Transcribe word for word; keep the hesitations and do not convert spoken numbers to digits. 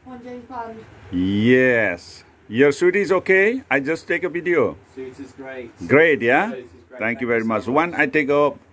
On James Bond. Yes. Your suit is okay? I just take a video. Suit is great. Great, yeah? Suit is great. Thank you very much. One, I take a